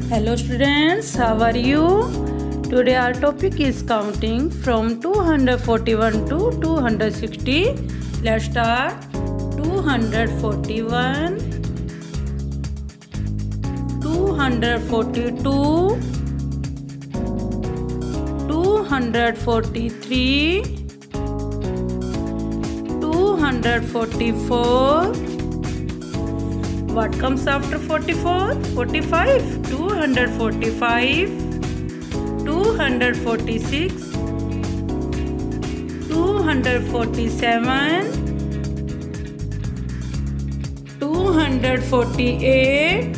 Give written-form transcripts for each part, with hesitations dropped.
Hello students, how are you? Today our topic is counting from 241 to 260. Let's start. 241, 242, 243, 244. What comes after 44? 45. 245, 246, 247, 248,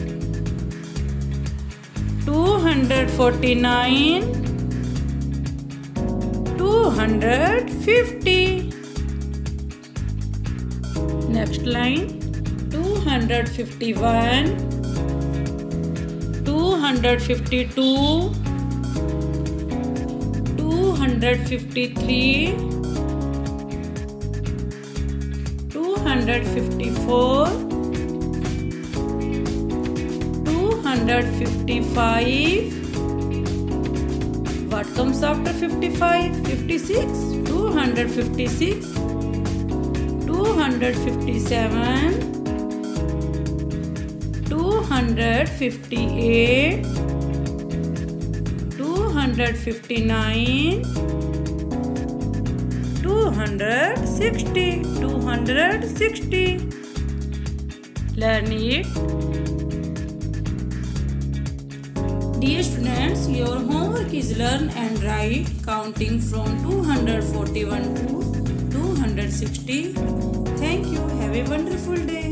249, 250. Next line. 251, 252, 253, 254, 255. What comes after 55? 56, 256, 257, 258, 259, 260, 260. Learn it. Dear students, your homework is learn and write counting from 241 to 260. Thank you. Have a wonderful day.